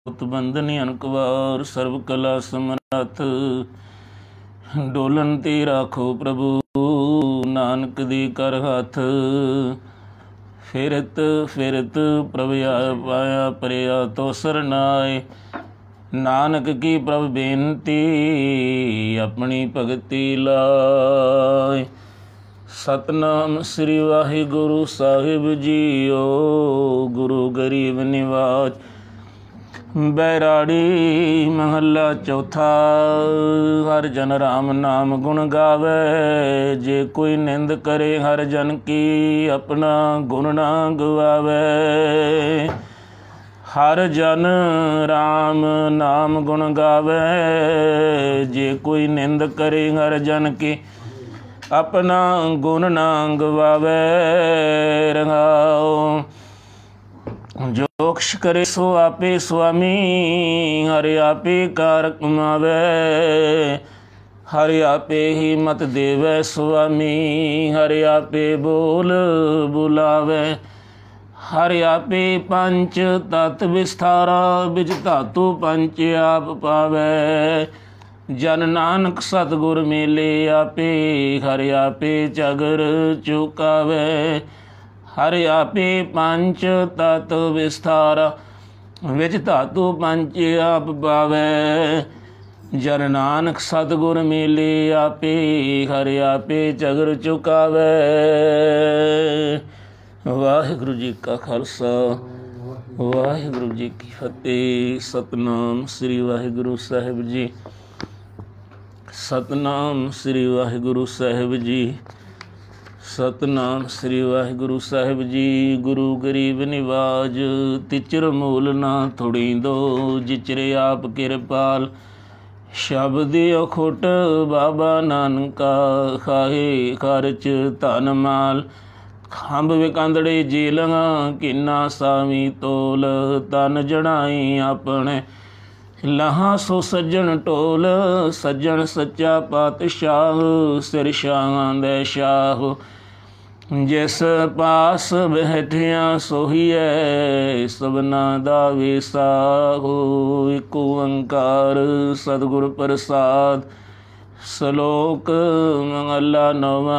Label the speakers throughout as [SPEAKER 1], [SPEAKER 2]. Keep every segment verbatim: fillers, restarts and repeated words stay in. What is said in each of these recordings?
[SPEAKER 1] बंधन अनकवार सर्व कला समरथ डोलन ते राखो प्रभु नानक दी कर हथ फिरत फिरत प्रभ पाया परिया तो सरनाए नानक की प्रभ बेनती अपनी भगति लाए। सतनाम श्री वाहिगुरु साहिब जीओ गुरु गरीब निवाज बैराड़ी महला चौथा। हर जन राम नाम गुण गावे जे कोई निंद करे हर जन की अपना गुण ना गवावे। हर जन राम नाम गुण गावे जे कोई निंद करे हर जन की अपना गुण ना गवावे। रंगाओ जोक्ष करे सो आपे स्वामी हरि आपे कारक कमावे। हरि आपे ही मत देवे स्वामी हरि आपे बोल बुलावे। हरि आपे पंच तत् विस्तारा बिच धातु पंच आप पावे। जन नानक सतगुर मेले आपे हरि आपे चगर चुकावे। हरि आपे पंच तत् विस्तारा विच धातु पंच आप पावे। जन नानक सतगुर मेले आपे हरि आपे चगर चुकावे। वाहिगुरु जी का खालसा वाहिगुरु जी की फतेह। सतनाम श्री वाहिगुरु साहिब जी सतनाम श्री वाहिगुरु साहिब जी सतनाम श्री वाहिगुरु साहिब जी। गुरु गरीब निवाज तिचर मूल ना थोड़ी दो जिचरे आप किरपाल। शब्द अखुट बाबा नानका खाहे खर्च धन माल। खंभ विकंदड़े जेलगा किन्ना सावी तोल। तन जड़ाई अपने लहा सो सज्जन टोल। सज्जन सच्चा पातशाह सिर शाह दे शाह। जिस पास बैठिया सोहीए सबना दा वेसाहो। एक ओंकार सतगुर प्रसाद सलोक मंगला नवा।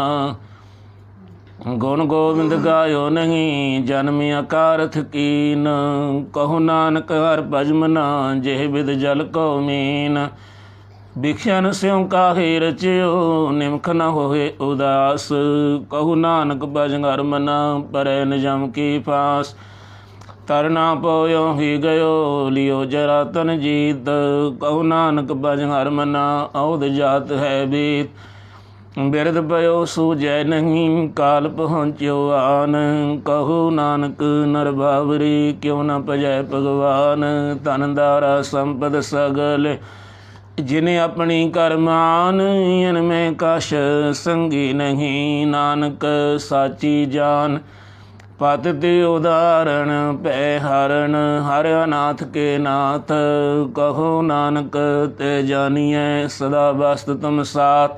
[SPEAKER 1] गुण गोविंद गायो नहीं जन्म अकारथ कीन। कहो नानक हर भजमना जेह बिद जल को मीन। भिक्षन स्यों काहे रचियो निमख न होए उदास। कहु नानक भजंगर मना परै निजम की फास। तरना पोयो ही गयो लियो जरा तन जीत। कहु नानक भजंगर मना औध जात है बीत। बिरद पयो सूझै नहीं काल पहुँच्यो आन। कहु नानक नर बावरी क्यों न पजै भगवान। धन दारा संपद सगल जिन्हें अपनी करमान। इनमें कश संगी नहीं नानक साची जान। पत ते उदाहरण पै हरण हर अनाथ के नाथ। कहो नानक ते जानिए सदा बस्त तुम साथ।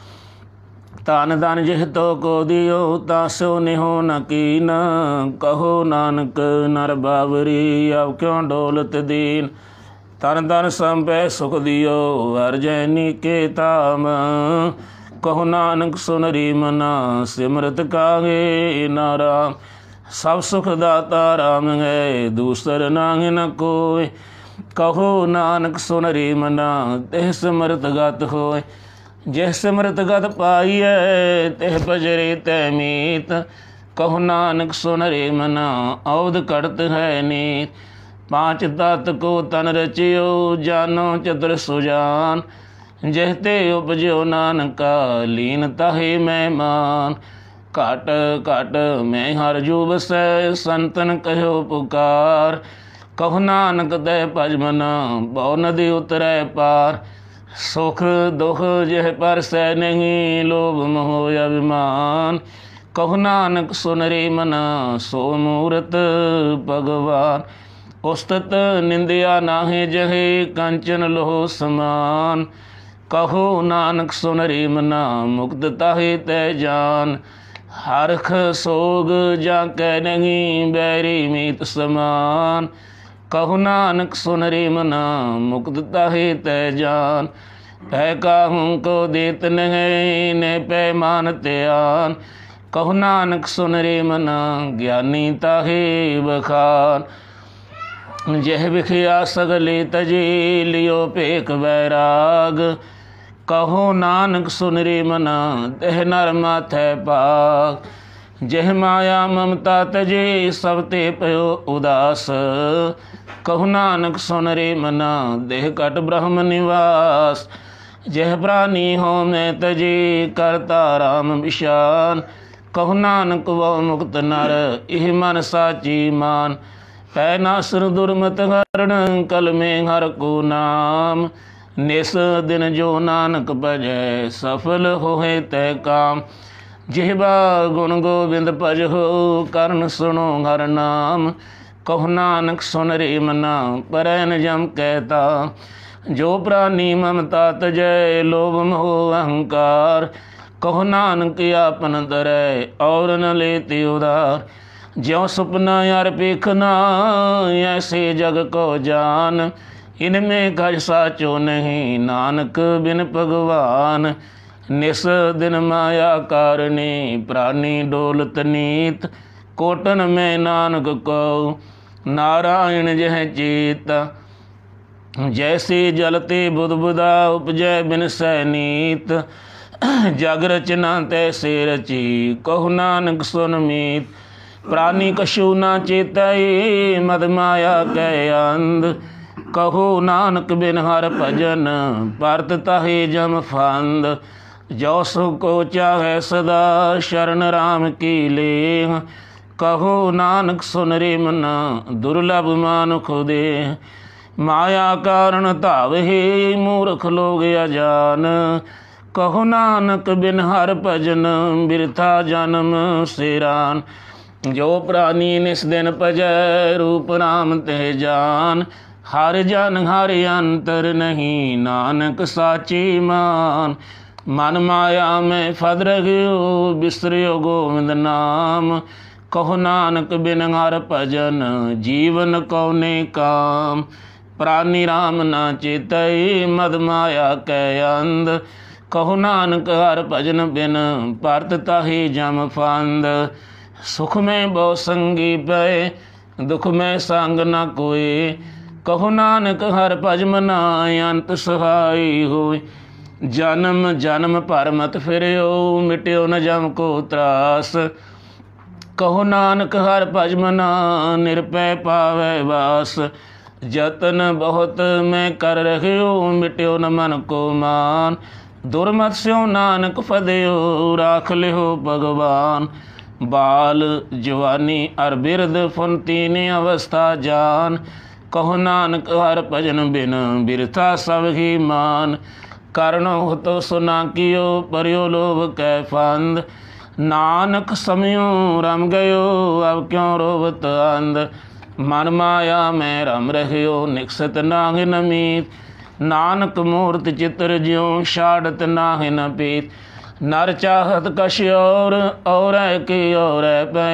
[SPEAKER 1] तन धन जिह तो को दियो तासो निहो न कीन। कहो नानक नर बावरी अब क्यों डोलत दीन। तन तन संपै सुख दियो अर्जैनी के ताम। कहो नानक सुनरी मना सिमरत कागे नाराम। सब सुख दाता राम है दूसर नांग न कोय। कहो नानक सुनरी मना तेह सिमरत गत होय। जिह सिमरत गत पाइए तेह बजरे तै मीत। कहो नानक सुनरी मना औध कड़त है नीत। पांच तत्त को तन रचियो जानो चतुर सुजान। जहते उपजो नानका लीन ताहे मेहमान। घट घट मैं हर जूब से संतन कहो पुकार। कहो नानक दे भजमना बहु नदी उतरै पार। सुख दुख जह पर सै नहीं लोभ मोह अभिमान। कहो नानक सुनरी मना सो मूरत भगवान। उस्तत निंदिया नाहे जहे कंचन लोह समान। कहो नानक सुनरी मना मुक्त ताहे तै जान। हरख सोग जाके नहीं बैरी मीत समान। कहु नानक सुन रे मना मुक्त ताहे तै जान। पै काहूँ को देत नहीं ने पैमान त्यान। कहु नानक सुन रे मना ज्ञानी ताहे बखान। जह बिखिया सगले तजे लियो पेक बैराग। कहो नानक सुन रे मना तह नर माथै पाग। जह माया ममता तजे सब ते पयो उदास। कहु नानक सुन रे मना देह कट ब्रह्म निवास। जह प्राणी हो मैं तजे करता राम विशान। कहु नानक वो मुक्त नर इह मन साची मान। पै नासर दुर्मत हरण कल में हर को नाम। निस दिन जो नानक भजै सफल होए तै काम। जिहबा गुण गोबिंद भज हो करण सुनो हर नाम। कहु नानक सुन रे मना परै न जम कहता। जो प्राणी ममता तजै लोभ मोह अहंकार। कहु नानक आपन दरै और न लेते उधार। ज्यों सुपना यार पेखना ऐसे जग को जान। इनमें कछ साचो नहीं नानक बिन भगवान। निस दिन माया कारणे प्राणी डोलत नीत। कोटन में नानक को नारायण जह चेत। जैसे जलते बुदबुदा उपजय बिन सैनीत। जग रचना तैसे रची कहु नानक सुन मीत। प्राणी कशु ना चेतई मद माया कै अंध। कहो नानक बिन हर भजन परत ताहे जम फंद। जो सो को चाहे सदा शरण राम की लेह। कहो नानक सुन रे मना दुर्लभ मानुख देह। माया कारण धावहि मूर्ख लोग अजान। कहो नानक बिन हर भजन बिरथा जन्म सिरान। जो प्राणी निस दिन भजै रूप राम तह जान। हर जन हर अंतर नहीं नानक साची मान। मन माया में फद रहियो बिसरियो गोविंद नाम। कहो नानक बिन हर भजन जीवन कौने काम। प्राणी राम ना चेतई मद माया कै अंध। कहो नानक हर भजन बिन परत ताहि जम फंद। सुख में बहु संगी पै दुख में संग न कोय। कहो नानक हर भज मना अंत सहाय होय। जन्म जन्म भर मत फिरियो मिट्यो न जम को त्रास। कहो नानक हर भज मना निरपै पावै वास। जतन बहुत मैं कर रहियो मिट्यो न मन को मान। दुर्मत स्यो नानक फदियो राख लियो भगवान। बाल जवानी अर बिरद फुन तीन अवस्था जान। कहो नानक हर भजन बिन बिरथा सब ही मान। कारण हो तो सुना कियो परियो लोभ कै फंद। नानक समयो रम गयो अब क्यों रोवत अंध। मन माया में रम रहियो निकसत नाहि न मीत। नानक मूर्त चित्र ज्यों शाड़त नाहि न पीत। नर चाहत कश और और की और पै।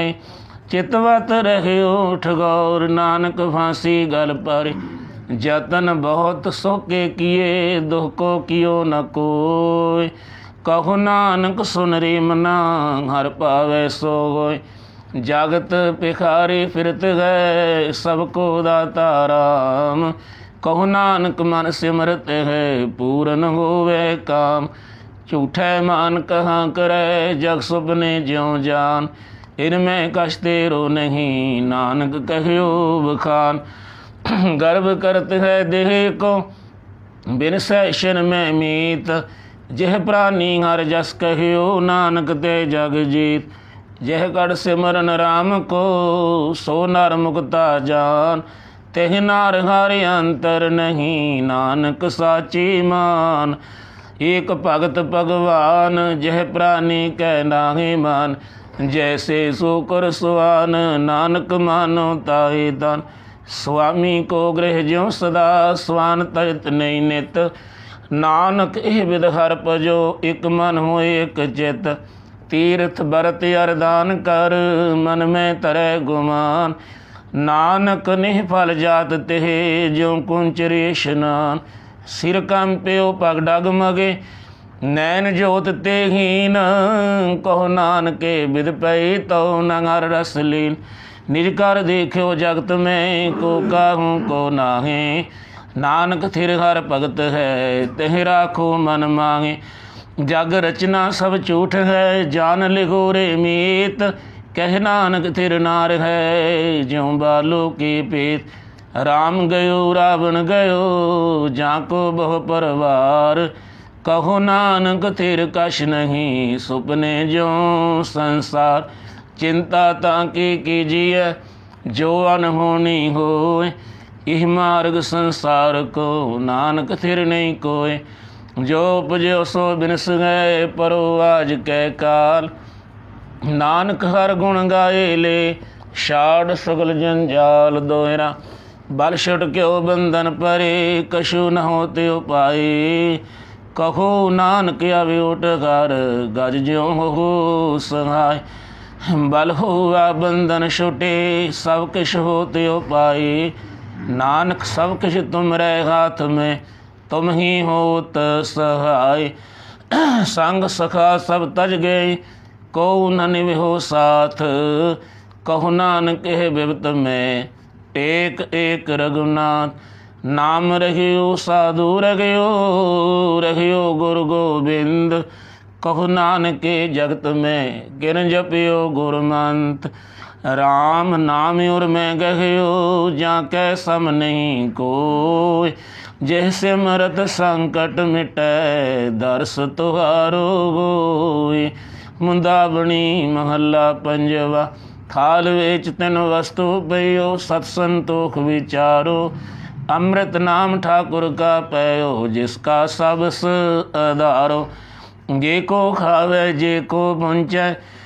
[SPEAKER 1] चितवत रहियो ठगौर नानक फांसी गल पर। जतन बहुत सोके किए दुख को कियो न कोय। कहो नानक सुन रे मना हर पावे सो होय। जागत पिखारे फिरत गए सबको दाता राम। कहो नानक मन सिमरत है पूरन होवे काम। झूठे मान कहाँ करे जग सुपने ज्यों जान। इनमें कछ तेरो नहीं नानक कहियो बखान। गर्व करत है देह को बिन सैशन में मीत। जह प्राणी हर जस कहियो नानक ते जग जीत। जह कर सिमरन राम को सो नर मुक्ता जान। तेह नार हर अंतर नहीं नानक साची मान। एक भगत भगवान जह प्राणी कै नाहि मान। जैसे सो कर सुआन नानक मानो ताहि दान। स्वामी को गृह ज्यों सदा स्वान तरित नहीं नित। नानक एह विध हर भजो एक मन हो एक चित। तीर्थ बरत अरदान कर मन में तरह गुमान। नानक निह फल जात तेह ज्यों कुंचरे स्नान। सिर कंप्यो पग डगमगे नैन जोत ते हीन। कहो नानके बिद पई तो नंगर रस लीन। निज कर देखो जगत में को काहू को नाहे। नानक थिर हर भगत है तिह राखो मन मांगे। जग रचना सब झूठ है जान लिखो रे मीत। कह नानक थिर नार है ज्यों बालो की पेत। राम गयो रावण गयो जाको बहु परवार। कहो नानक थिर कछ नहीं सुपने जो संसार। चिंता ताकि कीजिए जो अनहोनी होए। इह मार्ग संसार को नानक थिर नहीं कोय। जो उपजो सो बिनस गए परो आज कै काल। नानक हर गुण गाए ले छाड़ सगल जंजाल। दोहरा बल छुट क्यों बंधन परे कछु न होते उपाय। कहो नानक आवे उठ कर गज ज्यों हो सहाय। बल हुआ बंधन छुटे सब किछ होते उपाय। नानक सब किछ तुम रहे हाथ में तुम ही होत सहाय। संग सखा सब तज गए को न निभो साथ। कहो नानक है बिपत में टेक एक रघुनाथ। नाम रहियो साधु रहियो रहियो गुरु गोविंद। कहो नानके जगत में गिन जपियो गुरमंत। राम नाम और मैं गहियो जाके सम नहीं कोय। जैसे मरत संकट मिटै दर्श तुहारो होय। मुंदावणी महला पंजवा। थाल वेच तिन वस्तु पयो सत संतोख विचारो। अमृत नाम ठाकुर का पयो जिसका सबस आधारो। जे को खावे जे को पुंचै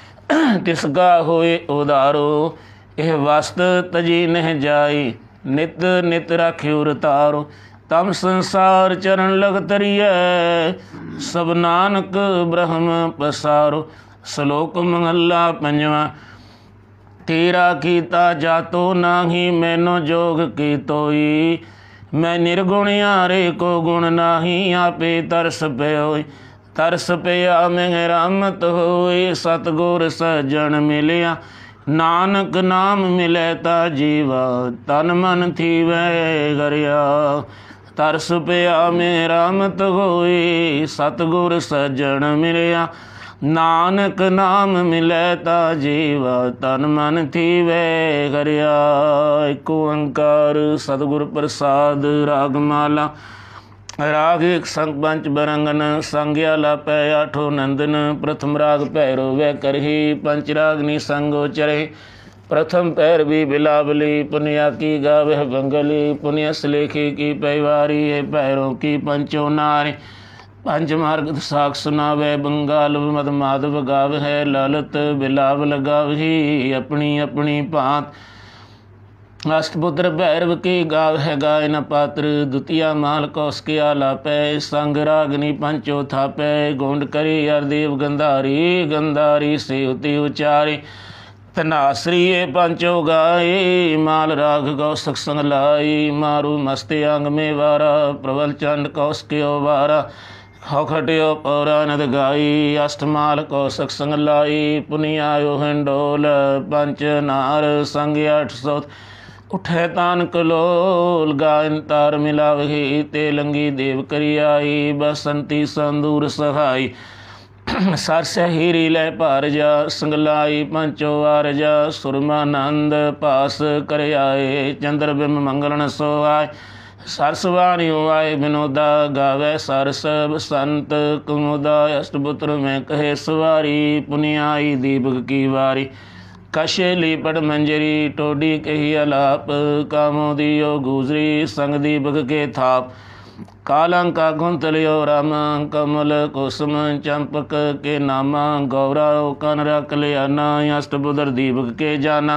[SPEAKER 1] तिसका होए उदारो। यह वस्त तजी नह जाई नित नित रख्यो तारो। तम संसार चरण लग तरिय सब नानक ब्रह्म पसारो। श्लोक मंगला पंजवा। तेरा कीता जातो नाही मैनो जोग की तोई। मैं निर्गुण यारे को गुण नाही आपे तरस पयोई। तरस पया में रामत होई सतगुर सज्जन मिलिया। नानक नाम मिले ता जीवा तन मन थी वह गरिया। तरस पया में रामत होई सतगुर सज्जन मिलिया। नानक नाम मिले ता जीवा तन मन थी वह गरिया। एक ओंकार सतगुर प्रसाद। रागमाला। राग एक संग पंच बरंगन संज्ञा लापै आठो नंदन। प्रथम राग पैरो वह करही पंच रागनी संगो चरहि। प्रथम पैर भी बिलावली पुनिया की गावह बंगली। पुनिय सलेखी की पैवारी है पैरों की पंचो नारी। पंच मार्ग साख सुनावे बंगाल मद माधव गाव है। ललित बिलावल गावही अपनी अपनी भांत। अष्टपुत्र भैरव की गाव है गायन पात्र। द्वितीय माल कौशके आलापै संग रागनी पंचो थापै। गोंड करी हरदेव गंधारी गंधारी से उति उचारी। तनाश्री पंचो गाये माल राग कौशक संग लाई। मारू मस्ते अंग में वारा प्रबल चंड कौशक्यो वारा। खौखट्यो पौरानद गाई अष्टमाल कौशक संग लाई। पुनियायो हिंडोल पंच नार संग अठ सौ। उठे तान कलोल गायन तार मिलावही। तेलंगी देव करियाई बसंती संदूर सहाई। सरस हीरी लय पारजा संगलाई पंचो आरजा। सुरमानंद पास कर आए चंद्र बिम मंगलन सोहाय। सरसवाणियों आए विनोदा गावे सरस संत कुमुदा। अष्टपुत्र में कहे सवारी पुनियाई दीपक की वारी। कशेली पड़ मंजरी टोडी कही अलाप। कामोदियो गुजरी संग दीपक के थाप। कालंका कुंतलियो रामा कमल कुसुम चंपक के नामा। गौरा कन रख लियाना अष्टपुत्र दीपक के जाना।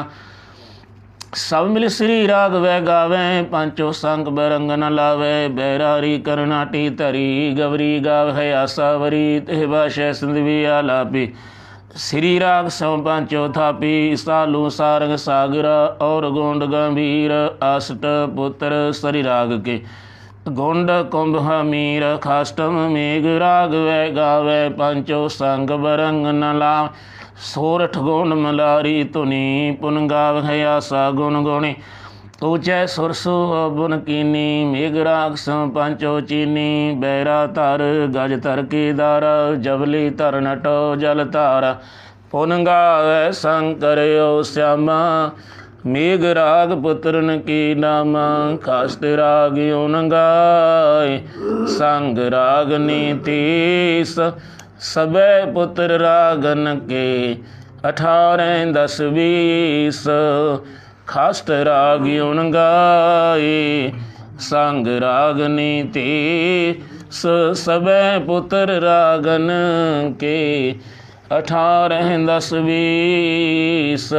[SPEAKER 1] सब मिल श्री राग वह गावे पंचो संग बरंग न लावे। बैरारी करनाटी तरी गवरी गाव है आसावरी। तिह भाषा सिंधवी आलापी श्री राग सौ पांचो थापी सालू सारंग सागर और गोंड गंभीर आष्ट पुत्र सरी राग के गोंड कुंभ हमीर खाष्टम मेघ राग वै गावै पंचो संग बरंग न लाव सोरठ गोंड मलारी तुनि पुन गाव है आसा गुण गुणी ऊँचे सुरसु बुन कीनी मेघ राग सौ पंचो चीनी बैरा तर गज तर केदार जबली तर नटो जल तारा पुन गावै शंकर ओ श्यामा मेघ राग पुत्रन की नामा खास्त राग उन गाय संग राग नीतीस सबे पुत्र रागन के अठारह दस बीस खास्ट राग उन गाए संग राग नीति सबे पुत्र रागन के अठारह दस बीस।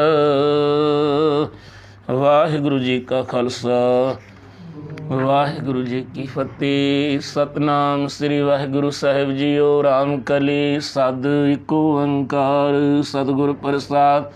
[SPEAKER 1] वाहिगुरु जी का खालसा वाहिगुरु जी की फतेह। सतनाम श्री वाहिगुरु साहिब जीओ। राम कली सद इको ओंकार सतगुर प्रसाद।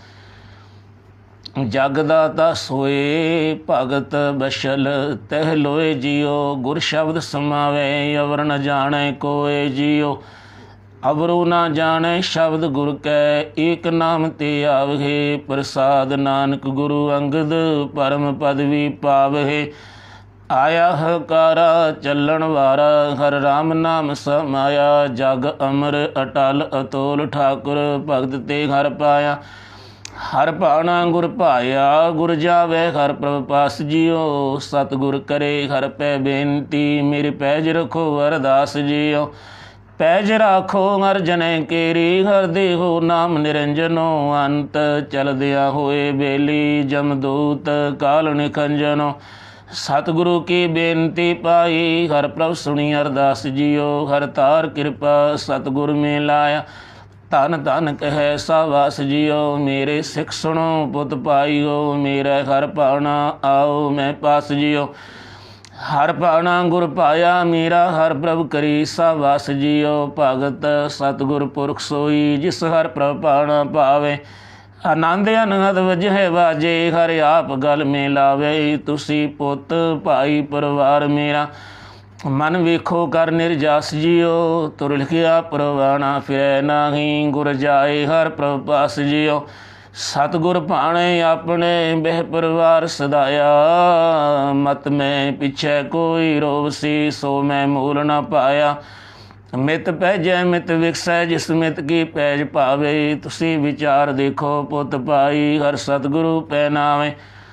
[SPEAKER 1] जगदाता सोए भगत बशल तह लोए जियो गुर शब्द समावे अवर न जाने कोए जियो अवरु न जाने शब्द गुर कै एक नाम ते आवहे प्रसाद नानक गुरु अंगद परम पदवी पावहे आया हकारा चलन वारा हर राम नाम समाया जग अमर अटल अतोल ठाकुर भगत ते हर पाया हर भाना गुर भाया गुर जावे हर प्रभ पास जियो सतगुर करे हर पै बेनती मेरे पैज रखो अरदास जियो पैज राखो हर जने केरी हर देहो नाम निरंजनो अंत चल दिया होए बेली जमदूत काल निखंजनो सतगुरु की बेनती पाई हर प्रभ सुनी अरदास जियो हर तार कृपा सतगुर में लाया धन धन कह सावास जियो मेरे सिख सुनो पुत पाइयो मेरा हर भाना आओ मैं पास जियो हर भाना गुर पाया मेरा हर प्रभ करी सावास जियो भगत सतगुर पुरख सोई जिस हर प्रभ भाना पावे आनंद अनहद वजह बाजे हर आप गल में लावे तुसी पुत भाई परिवार मेरा मन वेखो कर निर्जास जियो तुर लिखिया परवाना फिरै नाही गुर जाए हर प्रभ पास जियो सतगुर भाणे अपने बह परिवार सदाया मत में पिछे कोई रोवसी सो मैं मूल न पाया मित पैजै मित विकसै जिस मित की पैज पावे तुसी विचार देखो पुत पाई हर सतगुरु पैनावे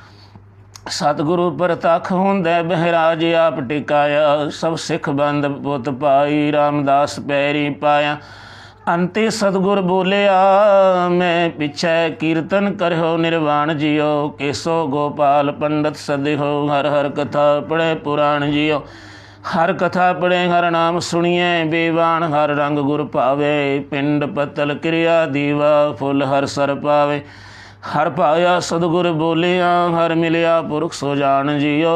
[SPEAKER 1] सतगुरु परतख हुंदै बहराज आप टिकाया सब सिख बंद पुत पाई रामदास पैरी पाया अंते सतगुर बोलिया मैं पिछै कीर्तन करहो निर्वाण जियो केसो गोपाल पंडित सदिहो हर हर कथा पढ़े पुराण जियो हर कथा पढ़े हर नाम सुनिए बेवान हर रंग गुर पावे पिंड पतल क्रिया दीवा फुल हर सर पावे हर पाया सतगुर बोलिया हर मिलिया पुरख सो जान जियो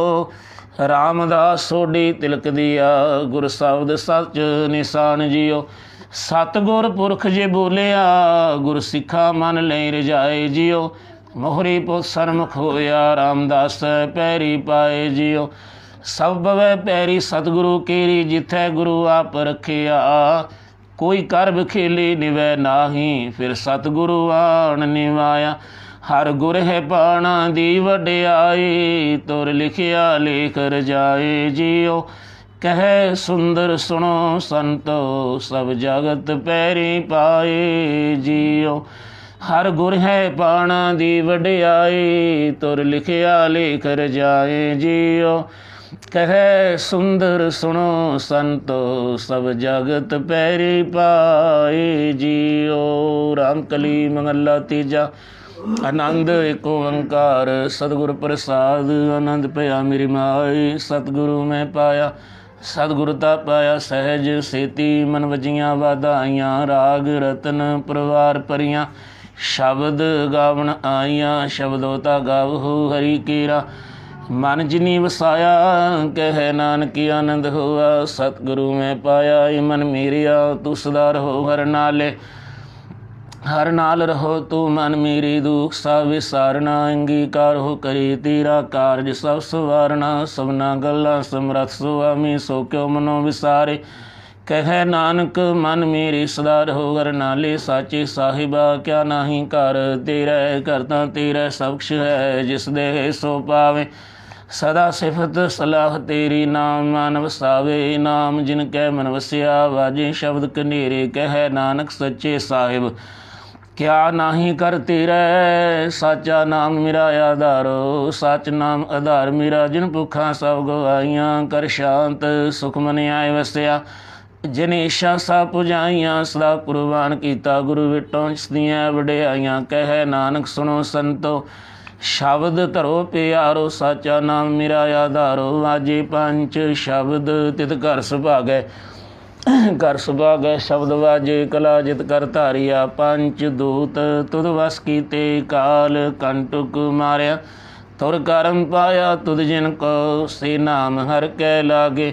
[SPEAKER 1] रामदास सोडी तिलक दिया गुर शब्द सच निशान जियो सतगुर पुरख जे बोलिया गुर सिखा मन ले रजाए जियो मोहरी पुत सरमुख होया रामदास पैरी पाए जियो सब बवै पैरी सतगुरु केरी जिथै गुरु आप रखिया कोई कर बखेली निवै नाही फिर सतगुरु आन निवाया हर गुर है पाना दी वड्याई तुर लिखिया लेख रजाए जियो कह सुंदर सुनो संतो सब जगत पैरी पाए जियो हर गुर है पाना दी वड्याई तुर लिखिया लेख रजाए जियो कह सुंदर सुनो संतो सब जगत पैरी पाए जियो रामकली मंगला तीजा आनंद एक ओंकार सतगुर प्रसाद आनंद पया मेरी माई सतगुरु मैं पाया सतगुरुता पाया सहज सेती मन वजियां वाधाइयां राग रतन परिवार परियां शब्द गावन आइयां शब्दोता गावहु हरि केरा मन जिनी वसाया कह नानक आनंद हुआ सतगुरु में पाया मन मेरिया तू सदा रहो हर नाले हर नाल रहो तू मन मेरी, दुख सब विसारना, अंगीकार हो करी तेरा कारज सब सवारना। सबना गल्ला समरथ सुआमी, सो क्यों मनो विसारे। कह नानक मन मेरी सदा रहो घर नाले, साचे साहिबा क्या नाही कर तेरा। करता तेरा सब कुछ है जिस दे सो पावे, सदा सिफत सलाह तेरी नाम मान वसावे। नाम जिन कै मन वसिया, वाजे शब्द कनेरे। कह नानक सच्चे साहिब क्या नाही कर तेरा। साचा नाम मेरा आधारो, सच नाम आधार मेरा। जिन भुखा सब गवाइयाँ, कर शांत सुख मन आए वसिया। जिन ईशा सा पुजाइयाँ, सदा कुर्बान कीता गुरु विटों जिसदियाँ वडियाइयाँ। कह नानक सुनो संतो शब्द धरो प्यारो, साचा नाम मेरा आधारो। वाजे पंच शब्द तित घर सुभागै, घर सुभागै शब्द वाजे कला जित कर धारिया। पंच दूत तुद वस कीते, काल कंटुक मारिया। तुर करम पाया तुद जिन को, से नाम हर कै लागे।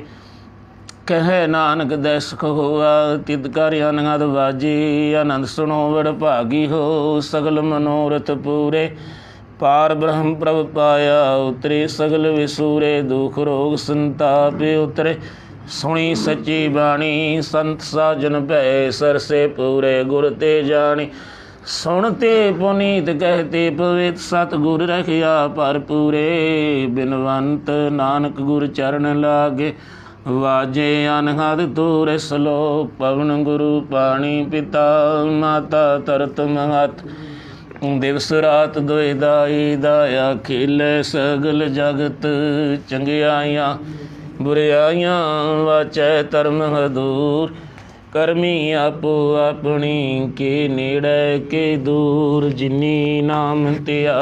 [SPEAKER 1] कह नानक दै सुख होआ, तित कर अनहद वाजे। आनंद सुनो बड़ भागी हो, सगल मनोरथ पूरे। पार ब्रह्म प्रभ पाया उतरे, सगल विसूरे। दुख रोग संताप उतरे, सुनी सच्ची बाणी। संत साजन भै सरसे पूरे, गुर ते जानी। सुनते पुनीत कहते पवित, सतगुर रखिया पर पूरे। बिनवंत नानक गुर चरण लागे, वाजे अनहद तूरे सलोक। पवन गुरु पाणी पिता, माता तरत महत। दिवस रात दोए दाई, दाया खेले सगल जगत। चंगियाइयाँ बुराइयाँ वाचै धर्म हदूर, करमी आपो अपनी के नेड़े के दूर। जिनी नाम तिया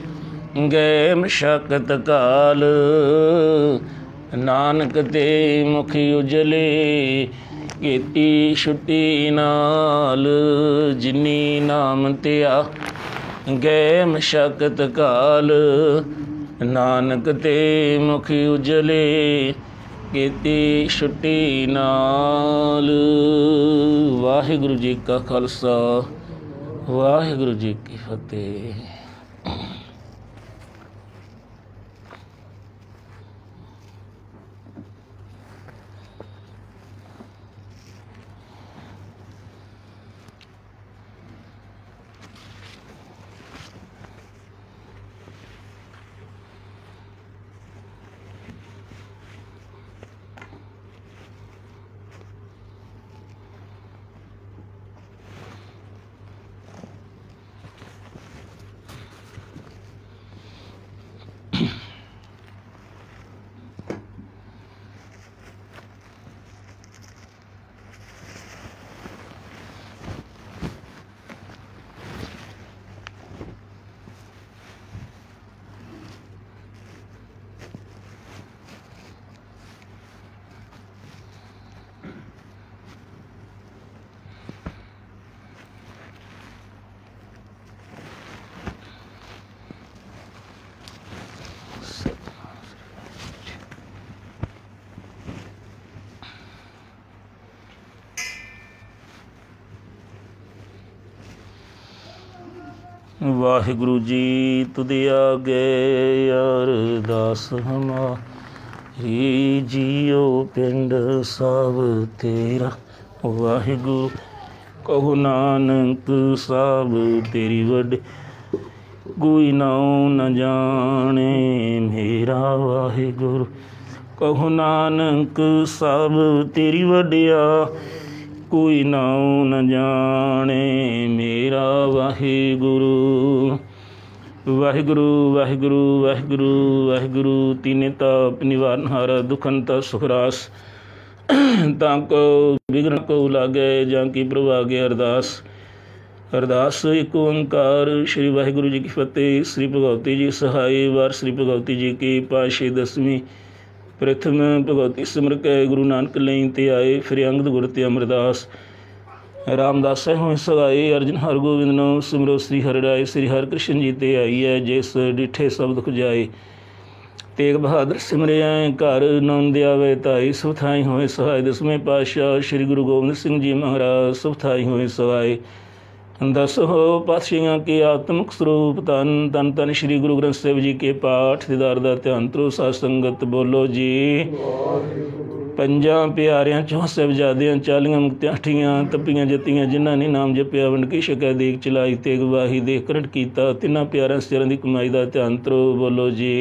[SPEAKER 1] गए मशक्कत काल, नानक ते मुख उजले। ਕੀਤੀ ਛੁੱਟੀ नाल, जिनी नाम तिया गए मशक्कत काल। नानक ते मुख उजले, ਕੀਤੀ ਛੁੱਟੀ नाल। वाहिगुरु जी का खालसा, वाहिगुरु जी की फतेह। वाहिगुरु जी तुद आगे अरदास हमारी, जियो पिंड सब तेरा। वाहिगुरु कहो नानक सब तेरी वड, कोई नाऊ न जाने मेरा। वाहिगुरु कहो नानक सब तेरी वडिया, कोई नाऊ न जाने मेरा। वाहिगुरु वाहिगुरु वाहिगुरु वाहिगुरु वाहिगुरु। तीने ताप निवारनहारा, दुखंता सुखरास। ताको विघ्न को लागे, जाकी प्रभागे अरदास। अरदास एक ओंकार। श्री वाहिगुरु जी की फतेह। श्री भगवती जी सहाय। वार श्री भगवती जी की पातशाही दसवीं। प्रथम भगवती सिमर कै गुरु नानक लई ते आए, फिर अंगद गुर ते अमरदास। रामदास होए सगाए, अर्जन हर गोविंद नो सिमरो श्री हरि राय। श्री हर कृष्ण जी ते आई है, जिस डिठे सब दुख जाए। तेग बहादुर सिमरिया घर नौंद आवे ताई, सुथाई होए सहाय। दसवें पातशाह श्री गुरु गोबिंद सिंह जी महाराज सुथाई होए सहाय। दसो पातशाहियां के आत्मक स्वरूप धन धन धन श्री गुरु ग्रंथ साहिब जी के पाठ दीदार दा ध्यान धरो। साध संगत बोलो जी। पंजा प्यारियां चौं साहिबजादियां चालियां मुक्तियां अठियां तपियां जतियां जिन्हां ने नाम जपिया वंड की छकै देख चलाई तेग वाही देख करट कीता तिन्हां प्यारियां सिਰਾਂ ਦੀ कमाई ਦਾ ध्यान धरो। बोलो जी।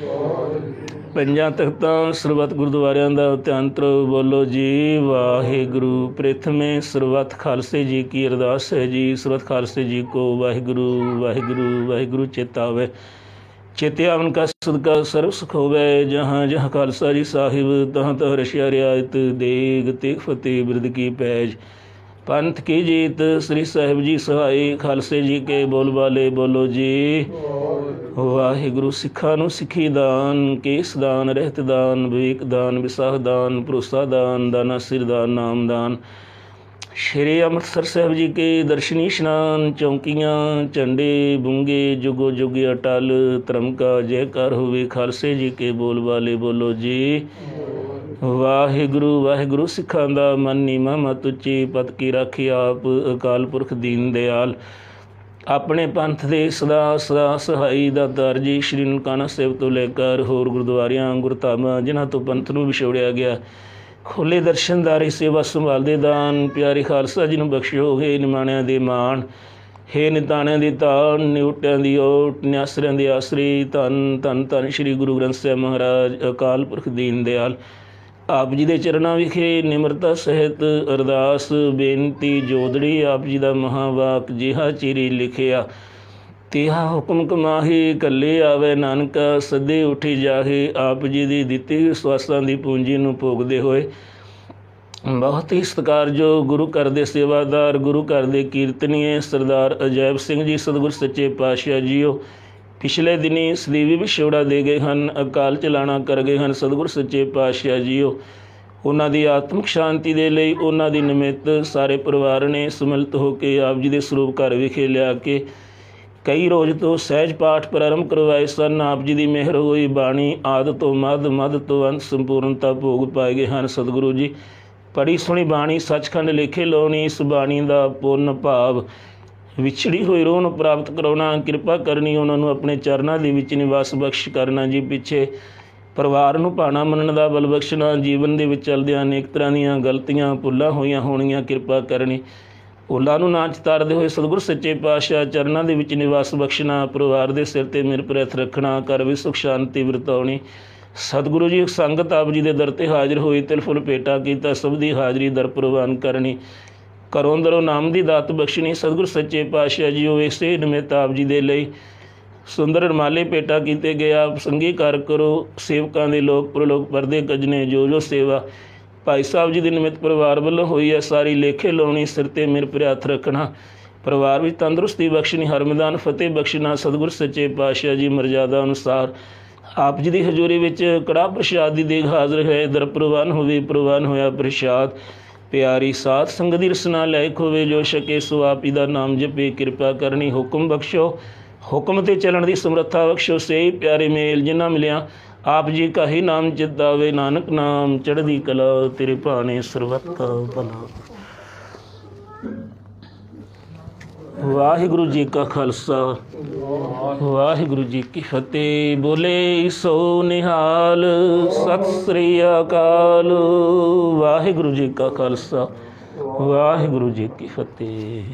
[SPEAKER 1] ਪੰਜਾਂ ਤਖਤਾਂ ਸਰਬੱਤ ਗੁਰਦੁਆਰਿਆਂ ਦਾ ਧਿਆਨ ਧਰੋ। ਬੋਲੋ ਜੀ ਵਾਹਿਗੁਰੂ। ਪ੍ਰਥਮੇ ਸਰਬੱਤ ਖਾਲਸੇ ਜੀ ਕੀ ਅਰਦਾਸ ਹੈ ਜੀ। ਸਰਬੱਤ ਖਾਲਸੇ ਜੀ ਕੋ ਵਾਹਿਗੁਰੂ ਵਾਹਿਗੁਰੂ ਵਾਹਿਗੁਰੂ ਚੇਤਾਵੇ। ਚੇਤੇ ਆਵਨ ਕਾ ਸਦਕਾ ਸਰਬ ਸੁਖ ਹੋਵੇ। ਜਹਾਂ ਜਹਾਂ ਖਾਲਸਾ ਜੀ ਸਾਹਿਬ ਤਹਾਂ ਤਹਾਂ ਰਸ਼ਿਆ ਰਿਆਇਤ ਦੇਗ ਤੇਗ ਫਤਿਹ ਬਿਰਦ ਕੀ ਪੈਜ पंथ की जीत। श्री साहिब जी सहाय खालसे जी के बोल वाले। बोलो जी वाहिगुरु। सिखा नूं सिखी दान केस दान रहत दान विवेक दान विसाह दान भरोसा दान दाना सिर दान नाम दान। श्री अमृतसर साहिब जी के दर्शनी स्नान चौंकियाँ झंडे बुंगे जुगो जुगे अटल धर्म का जयकार होवे। खालसे जी के बोल वाले। बोलो जी वाहिगुरू वाहिगुरू। सिखां दा मन नीमा मत उच्ची पत की राखी आप अकाल पुरख दीन दयाल। अपने पंथ दे सदा सदा सहाई दातार जी श्री ननकाना साहिब तो लैकर होर गुरुद्वारियां गुरधामां जिन्हां तो पंथ नूं विछोड़िया गया खोले दर्शनदारी सेवा संभालदे दान प्यारे खालसा जी नूं बख्शो। हे निमाणिਆਂ ਦੇ ਮਾਣ हे निताणिਆਂ ਦੀ ਤਾਣ ਨਿਉਟਿਆਂ ਦੀ ਓਟ ਨਿਆਸਰਿਆਂ ਦੇ ਆਸਰੇ ਧੰਨ ਧੰਨ ਧੰਨ श्री गुरु ग्रंथ साहिब महाराज अकाल पुरख दीन दयाल। आप जी के चरणों विखे निमरता सहित अरदास बेनती जोदड़ी। आप जी का महावाक जिहा चिरी लिखिया तिहा हुक्म कमाही कले आवे नानका सदे उठी जाहे। आप जी की दिती विश्वासां की पूंजी नूं भोगदे होए बहुत ही सत्कार जो गुरु घर दे सेवादार गुरु घर दे कीर्तनीय सरदार अजैब सिंह जी सतगुर सच्चे पातशाह जीओ पिछले दिनी सਦੀवी विछोड़ा दे गए हैं अकाल चलाना कर गए हैं। सतगुर सच्चे पातशाह जीओ उन्हां दी आत्मिक शांति दे लई उन्हां दी निमित्त सारे परिवार ने सम्मिलित होकर आप जी दे सरूप घर विखे लिया के कई रोज़ तो सहज पाठ प्रारंभ करवाए सन। आप जी की मेहर होई बाणी आद तो मध मध तो अंत संपूर्णता भोग पाए गए हैं। सतगुरु जी पढ़ी सुनी बाणी सचखंड लेखे लाउणी। इस बाणी का पुन भाव विछड़ी हुई रोह नूं प्राप्त कराउणा किरपा करनी उन्होंने अपने चरणों के विच निवास बख्श करना जी। पिछे परिवार नूं भाणा मनण दा बल बख्शना जीवन दे विच चलदियां अनेक तरह दीयां गलतियां भुल्लां होईयां होणीआं किरपा करनी भुल्लां नूं ना चितारदे होए सतगुर सच्चे पातशाह चरणों के विच निवास बख्शना परिवार के सिर ते मिर परैथ रखना घर विच सुख शांति वरताउणी। सतगुरु जी संगत आप जी के दर ते हाजिर होई तिल फुल भेटा कीता सब दी हाज़री दर प्रवान करनी घरों अंदरों नाम की दात बख्शनी। सतगुर सच्चे पातशाह जी इसे निमित्त आप जी दे लई सुंदर रमाले भेटा किए गए। आप संगी कर करो सेवकों के लोक प्रलोक परदे कजने जो जो सेवा भाई साहब जी के निमित्त परिवार वालों हुई है सारी लेखे लाउणी सिर ते मेर पर हथ रखना परिवार में तंदुरुस्ती बख्शनी हरमदान फतेह बख्शना। सतगुर सच्चे पातशाह जी मर्यादा अनुसार आप जी की हजूरी में कड़ाह प्रसाद की देग हाजिर है दर प्रवान होवे प्रवान होया प्रसाद प्यारी साध संगत दी रसना लायक होवे जो शके सो आप जी दा नाम जपे किरपा करनी हुक्म बख्शो हुक्म ते चलन की समर्था बख्शो। से प्यारे मेल जिन्ना मिलिया आप जी का ही नाम चितावे नानक नाम चढ़दी कला तेरे भाने सरबत का भला। वाहिगुरु जी का खालसा वाहिगुरु जी की फतेह। बोले सो निहाल सत श्री अकाल। वाहिगुरु जी का खालसा वाहिगुरु जी की फतेह।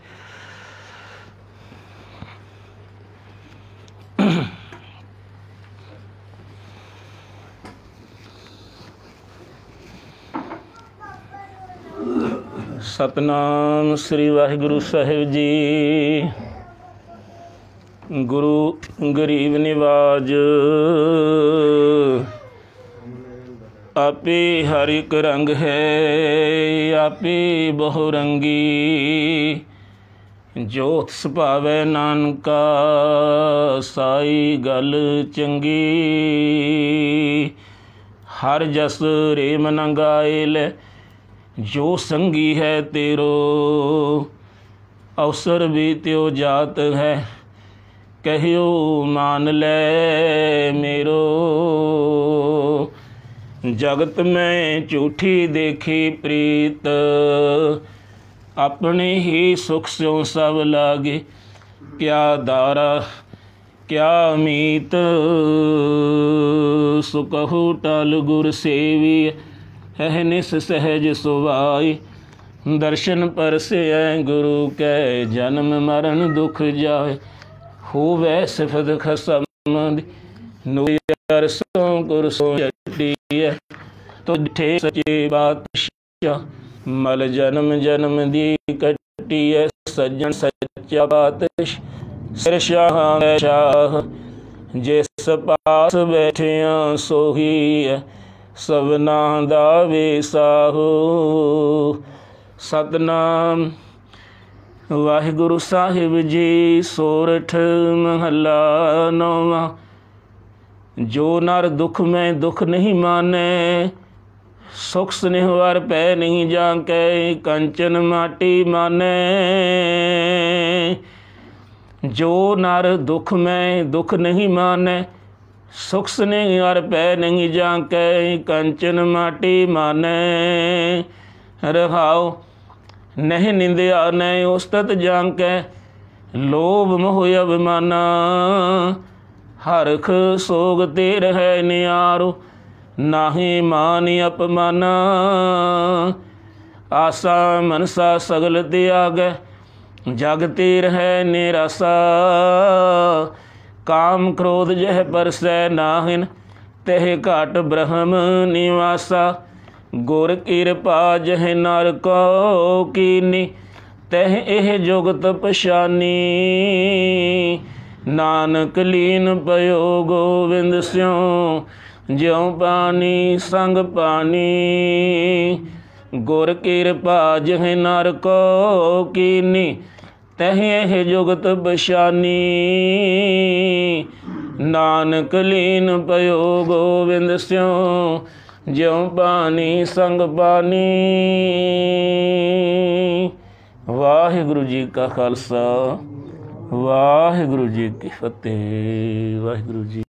[SPEAKER 1] सतनाम श्री वाहिगुरु साहिब जी। गुरु गरीब निवाज आपे हर एक रंग है आपे बहुरंगी जोत सुभावै नानका साई गल चंगी। हर जस रे मन गाए ले जो संगी है तेरो अवसर भी त्यो जात है कहियो मान ले मेरो। जगत में झूठी देखी प्रीत अपने ही सुख स्यों सब लागे। क्या दारा क्या मीत सो कहु टल गुर सेवी। अहनिस सहज सुभाई दर्शन परसे गुरु कै। जन्म मरण दुख जाए होवै सिफत खसम। नूसों कुरसों चटिया तो ठे सचे बादशाह। मल जन्म जन्म दी कटिया सज्जन सच्चा बादशाह। सिर शाह शाह जिस पास बैठिया सोही सबना दा वेसाहो। सतनाम वाहिगुरु साहिब जी। सोरठ महला नौवां। जो नर दुख में दुख नहीं माने सुख स्नेह वर पै नहीं जाके। कंचन माटी माने जो नर दुख में दुख नहीं माने सुख स्नेह वर पै नहीं जाके। कंचन माटी माने रहाओ नहीं निंदिया नहीं उस्तत जाके। लोभ मोह अभिमाना हरख सोग ते रहे नियारो। नाहि मान अपमाना आसा मनसा सगल त्यागै। जग ते रहे निरासा काम क्रोध जह परसै नाहिन। तह घट ब्रह्म निवासा गुर कृपा जह नर को कीनी। तह एह जुगत पछानी नानक लीन पयो गोविंद स्यों। ज्यों पानी संग पानी गुर कृपा जह नर को कीनी। तह एह जुगत पछानी नानक लीन पयो गोविंद स्यों। ज्यों पानी संग पानी। वाहिगुरु जी का खालसा वाहिगुरु जी की फतेह। वाहिगुरु जी।